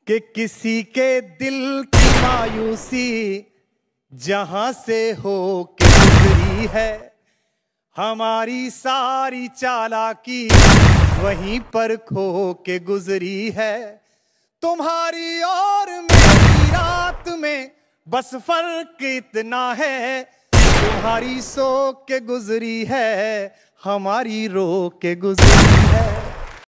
कि किसी के दिल की मायूसी जहां से हो के गुजरी है, हमारी सारी चालाकी वहीं पर खो के गुजरी है। तुम्हारी और मेरी रात में बस फर्क इतना है, तुम्हारी सो के गुजरी है, हमारी रो के गुजरी है।